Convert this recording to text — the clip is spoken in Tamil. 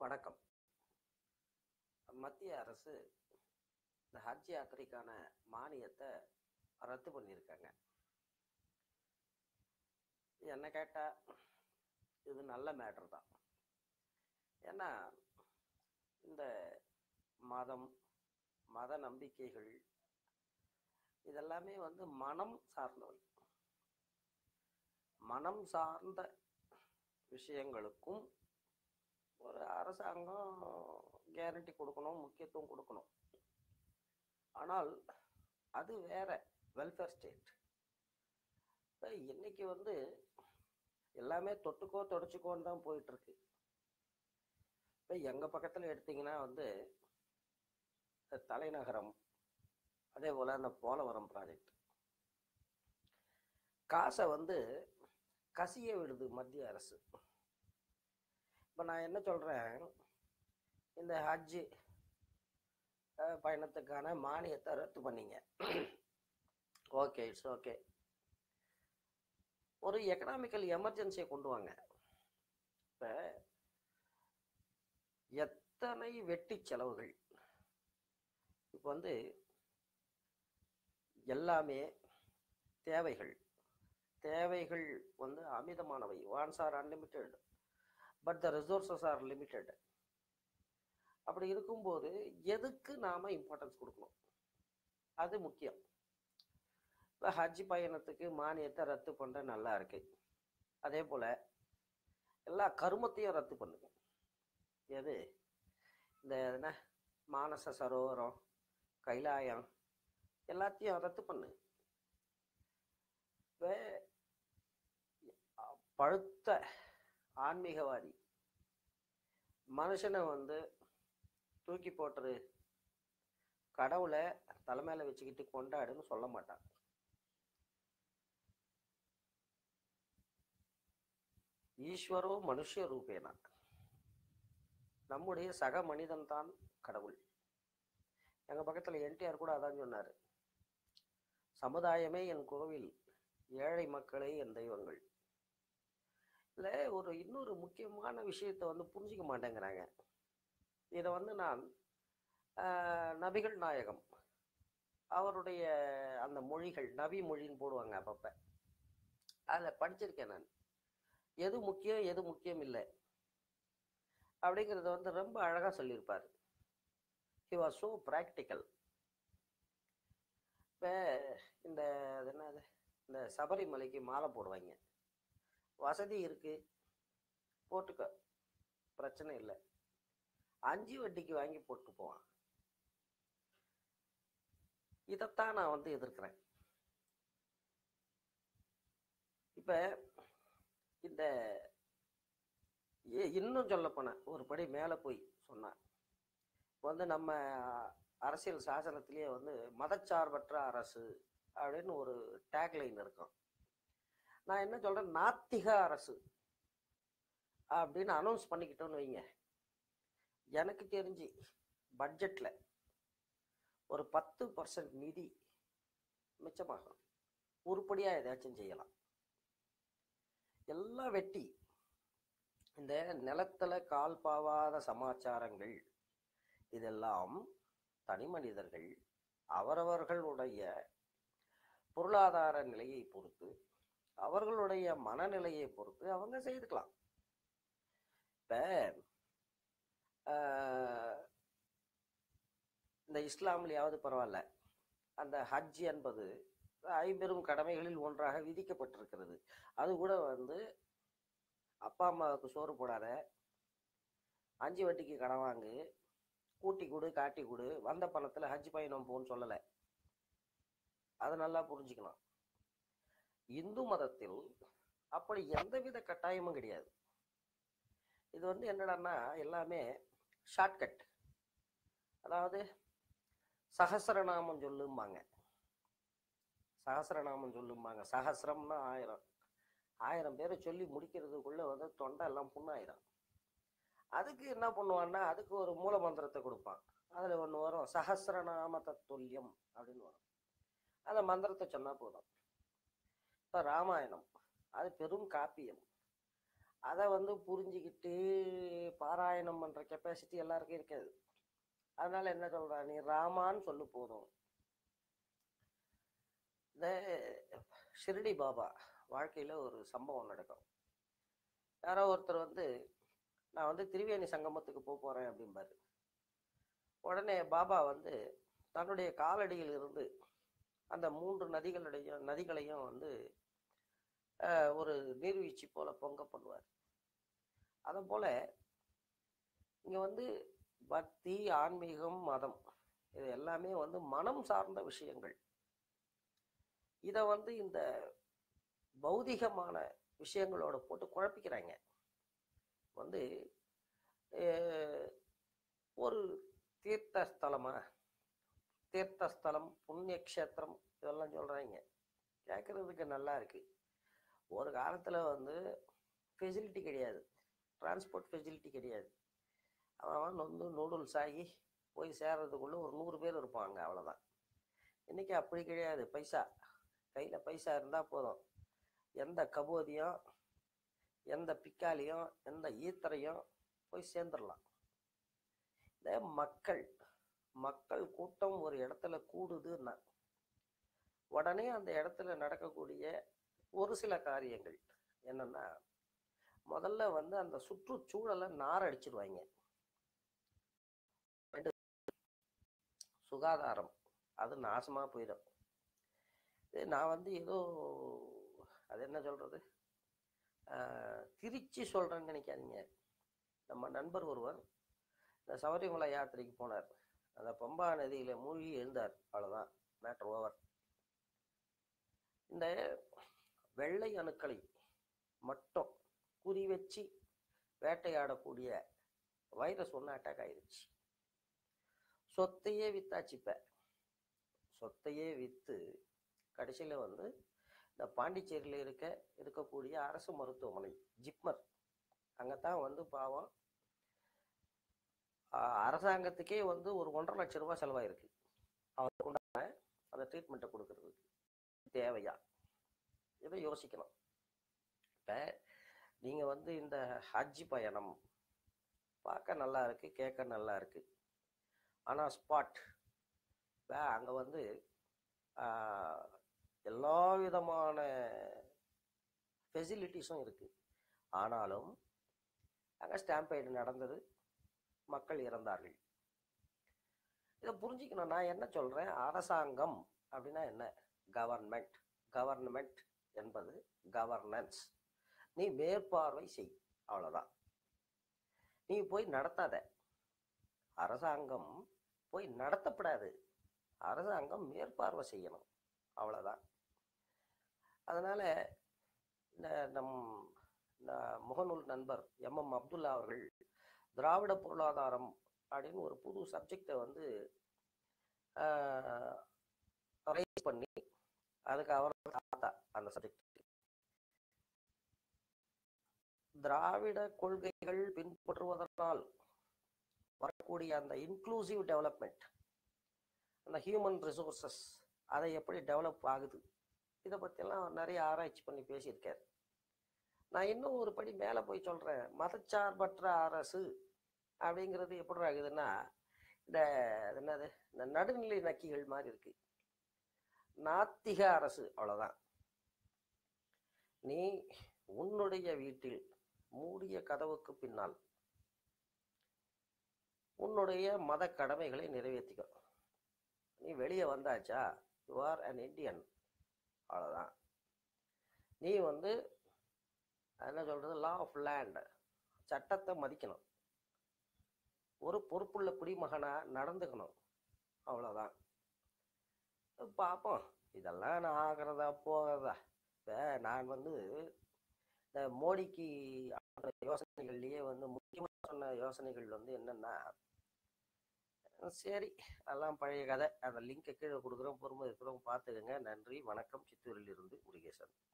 வணக்கம். மத்திய அரசு இந்த ஹஜ் யாத்திரைக்கான மானியத்தை ரத்து பண்ணியிருக்காங்க. என்ன கேட்டா இது நல்ல மேட்டர் தான். ஏன்னா இந்த மதம், மத நம்பிக்கைகள் இதெல்லாமே மனம் சார்ந்தவை. மனம் சார்ந்த விஷயங்களுக்கும் ஒரு அரசாங்கம் கேரண்டி கொடுக்கணும், முக்கியத்துவம் கொடுக்கணும். ஆனால் அது வேற, வெல்ஃபேர் ஸ்டேட். இன்னைக்கு எல்லாமே தொட்டுக்கோ தொடச்சிக்கோன்னு தான் போயிட்டு இருக்கு. இப்போ எங்க பக்கத்துல எடுத்தீங்கன்னா தலைநகரம், அதே போல அந்த போலவரம் ப்ராஜெக்ட் காசை கசிய விடுது மத்திய அரசு. இப்போ நான் என்ன சொல்றேன், இந்த ஹஜ் பயணத்துக்கான மானியத்தை ரத்து பண்ணீங்க, ஓகே, இட்ஸ் ஓகே. ஒரு எக்கனாமிக்கல் எமர்ஜென்சியை கொண்டு வாங்க. இப்போ எத்தனை வெட்டி செலவுகள், இப்போ எல்லாமே தேவைகள் தேவைகள் அமிதமானவை. Wants are unlimited, but the resources are limited. அப்படி இருக்கும்போது எதுக்கு நாம இம்பார்ட்டன்ஸ் கொடுக்கணும், அது முக்கியம். இப்போ ஹஜ் பயணத்துக்கு மானியத்தை ரத்து பண்ற நல்லா இருக்கு. அதே போல எல்லா கருமத்தையும் ரத்து பண்ணுங்க. எது இந்த என்ன மானச சரோவரம், கைலாயம் எல்லாத்தையும் ரத்து பண்ணு. இப்போ பழுத்த ஆன்மீகவாதி மனுஷனை தூக்கி போட்டுரு, கடவுளை தலைமையில வச்சுக்கிட்டு கொண்டாடுன்னு சொல்ல மாட்டான். ஈஸ்வரோ மனுஷ ரூபேனா, நம்முடைய சக மனிதன் தான் கடவுள். எங்க பக்கத்துல என்டிஆர் கூட அதான் சொன்னாரு, சமுதாயமே என் கோவில், ஏழை மக்களே என் தெய்வங்கள். இல்ல ஒரு இன்னொரு முக்கியமான விஷயத்தை புரிஞ்சிக்க மாட்டேங்கிறாங்க. இதை நான் நபிகள் நாயகம் அவருடைய அந்த மொழிகள், நபி மொழின்னு போடுவாங்க அப்பப்ப, அதில் படிச்சிருக்கேன் நான். எது முக்கியம் எது முக்கியம் இல்லை அப்படிங்கிறத ரொம்ப அழகா சொல்லியிருப்பாரு. He was so practical. இப்போ இந்த என்னது, இந்த சபரிமலைக்கு மாலை போடுவாங்க, வசதி இருக்கு போட்டுக்க, பிரச்சனை இல்லை. 5 வட்டிக்கு வாங்கி போட்டு போவான். இதைத்தான் நான் எதிர்க்கிறேன். இப்ப இந்த இன்னும் சொல்ல போன ஒரு படி மேல போய் சொன்னான், நம்ம அரசியல் சாசனத்திலேயே மதச்சார்பற்ற அரசு அப்படின்னு ஒரு டேக்லைன் இருக்கும். நான் என்ன சொல்றேன், நாத்திக அரசு அப்படின்னு அனௌன்ஸ் பண்ணிக்கிட்டோன்னு வைங்க, எனக்கு தெரிஞ்சு பட்ஜெட்ல ஒரு 10% நிதி மிச்சமாகும். உருப்படியா ஏதாச்சும் செய்யலாம். எல்லாம் வெட்டி, இந்த நிலத்துல கால் பாவாத சமாச்சாரங்கள் இதெல்லாம் தனி மனிதர்கள் அவரவர்களுடைய பொருளாதார நிலையை பொறுத்து, அவர்களுடைய மனநிலையை பொறுத்து அவங்க செய்துக்கலாம். இப்ப இந்த இஸ்லாம்லயாவது பரவாயில்ல, அந்த ஹஜ் என்பது 50 கடமைகளில் ஒன்றாக விதிக்கப்பட்டிருக்கிறது. அது கூட அப்பா அம்மாவுக்கு சோறு போடாத, 5 வட்டிக்கு கடன் வாங்கு, கூட்டி கொடு காட்டி கொடு, வந்த பணத்துல ஹஜ் பயணம் போன்னு சொல்லலை. அதை நல்லா புரிஞ்சுக்கலாம். இந்து மதத்தில் அப்படி எந்தவித கட்டாயமும் கிடையாது. இது என்னடான்னா எல்லாமே ஷார்ட்கட். அதாவது சகசிரநாமம் சொல்லும்பாங்க, சகசிரநாமம் சொல்லும்பாங்க. சகசிரம்னா 1000, 1000 பேரை சொல்லி முடிக்கிறதுக்குள்ள தொண்டை எல்லாம் புண்ணாயிரும். அதுக்கு என்ன பண்ணுவான்னா, அதுக்கு ஒரு மூல மந்திரத்தை கொடுப்பான். அதுல ஒன்று வரும், சகசிரநாம தத்துல்யம் அப்படின்னு வரும். அந்த மந்திரத்தை சொன்னா போதும். இப்போ ராமாயணம் அது பெரும் காப்பியம். அதை புரிஞ்சுக்கிட்டு பாராயணம் பண்ற கெப்பாசிட்டி எல்லாருக்கும் இருக்காது. அதனால என்ன சொல்றான், நீ ராமான்னு சொல்லு போதும். இந்த ஷிரடி பாபா வாழ்க்கையில ஒரு சம்பவம் நடக்கும். யாரோ ஒருத்தர் வந்து, நான் வந்து திரிவேணி சங்கமத்துக்கு போறேன் அப்படிம்பாரு. உடனே பாபா வந்து தன்னுடைய காலடியில் இருந்து அந்த 3 நதிகளையும் வந்து ஒரு நீர்வீழ்ச்சி போல பொங்க பண்ணுவார். அதை போல இங்க வந்து பக்தி, ஆன்மீகம், மதம் இது எல்லாமே வந்து மனம் சார்ந்த விஷயங்கள். இதை வந்து இந்த பௌதிகமான விஷயங்களோட போட்டு குழப்பிக்கிறாங்க. வந்து ஒரு தீர்த்தஸ்தலம், புண்ணிய கஷேத்திரம் இதெல்லாம் சொல்றாங்க. கேட்கறதுக்கு நல்லா இருக்கு. ஒரு காலத்துல வந்து ஃபெசிலிட்டி கிடையாது, டிரான்ஸ்போர்ட் ஃபெசிலிட்டி கிடையாது. அவன் வந்து நூடுல்ஸ் ஆகி போய் சேர்றதுக்குள்ள ஒரு 100 பேர் இருப்பாங்க, அவ்வளோதான். இன்னைக்கு அப்படி கிடையாது. கையில் பைசா இருந்தால் போதும். எந்த கபோதியும், எந்த பிக்காலியும், எந்த ஈத்தரையும் போய் சேர்ந்துடலாம். இந்த மக்கள் கூட்டம் ஒரு இடத்துல கூடுதுன்னா உடனே அந்த இடத்துல நடக்கக்கூடிய ஒரு சில காரியங்கள் என்னன்னா, முதல்ல வந்து அந்த சுற்றுச்சூழலை நாரடிச்சிருவாங்க. சுகாதாரம் அது நாசமா போயிடும். நான் வந்து ஏதோ அது என்ன சொல்றது, திருச்சி சொல்றேன்னு நினைக்காதீங்க. நம்ம நண்பர் ஒருவர் இந்த சபரிமலை யாத்திரைக்கு போனார். அந்த பம்பா நதியில மூழ்கி எழுந்தார், அவ்வளவுதான், மேட்டர் ஓவர். இந்த வெள்ளை அணுக்களை மட்டும் குறி வச்சு வேட்டையாடக்கூடிய வைரஸ் ஒன்று அட்டாக் ஆயிடுச்சு. சொத்தையே வித்தாச்சுப்ப. சொத்தையே வித்து கடைசியில வந்து இந்த பாண்டிச்சேரியில இருக்கக்கூடிய அரசு மருத்துவமனை ஜிப்மர், அங்கத்தான் வந்து பாவம் அரசாங்கத்துக்கே வந்து ஒரு 1.5 லட்சம் ரூபாய் செலவாயிருக்கு அவருக்கு உண்டான அந்த ட்ரீட்மெண்ட்டை கொடுக்கறதுக்கு. தேவையா? இதை யோசிக்கணும். இப்போ நீங்கள் வந்து இந்த ஹஜ் பயணம் பார்க்க நல்லா இருக்கு, கேட்க நல்லா இருக்கு. ஆனால் ஸ்பாட் அங்கே வந்து எல்லா விதமான ஃபெசிலிட்டிஸும் இருக்கு. ஆனாலும் அங்கே ஸ்டாம்பைடு நடந்தது, மக்கள் இறந்தார்கள். இதை புரிஞ்சுக்கணும். நான் என்ன சொல்றேன், அரசாங்கம் அப்படின்னா என்ன? கவர்னமெண்ட் என்பது கவர்னன்ஸ். நீ மேற்பார்வை செய், அவ்வளவுதான். நீ போய் நடத்தாத. அரசாங்கம் போய் நடத்தப்படாது, அரசாங்கம் மேற்பார்வை செய்யணும், அவ்வளவுதான். அதனால நம் முகநூல் நண்பர் MM அப்துல்லா அவர்கள் திராவிட பொருளாதாரம் அப்படின்னு ஒரு புது சப்ஜெக்டை வந்து ரைஸ் பண்ணி அதுக்கு அவர் அந்த சப்ஜெக்ட் திராவிட கொள்கைகள் பின்பற்றுவதனால் வரக்கூடிய அந்த இன்க்ளூசிவ் டெவலப்மெண்ட், அந்த ஹியூமன் ரிசோர்சஸ் அதை எப்படி டெவலப் ஆகுது, இதை பற்றியெல்லாம் நிறைய ஆராய்ச்சி பண்ணி பேசியிருக்கார். நான் இன்னும் ஒரு படி மேலே போய் சொல்கிறேன். மதச்சார்பற்ற அரசு அப்படிங்கிறது எப்படி ஆகுதுன்னா, இந்த என்னது, இந்த நடுநிலை நக்கிகள் மாதிரி இருக்கு. நாத்திக அரசு, அவ்வளோதான். நீ உன்னுடைய வீட்டில் மூடிய கதவுக்கு பின்னால் உன்னுடைய மத கடமைகளை நிறைவேற்றிக்க. நீ வெளியே வந்தாச்சா, யூ ஆர் அன் இண்டியன், அவ்வளோதான். நீ வந்து என்ன சொல்றது, லா ஆஃப் லேண்ட், சட்டத்தை மதிக்கணும், ஒரு பொறுப்புள்ள குடிமகனா நடந்துக்கணும், அவ்வளோதான். பார்ப்போம் இதெல்லாம் நான் ஆகிறதா போகிறதா. இப்போ நான் வந்து இந்த மோடிக்கு யோசனைகள்லேயே வந்து முக்கியமாக சொன்ன யோசனைகள் வந்து என்னன்னா, சரி அதெல்லாம் பழைய கதை. அந்த லிங்கை கீழே கொடுக்குறோம், பொறுமை இருக்கிறோம், பார்த்துக்கங்க. நன்றி, வணக்கம். சித்தூரில் இருந்து முருகேசன்.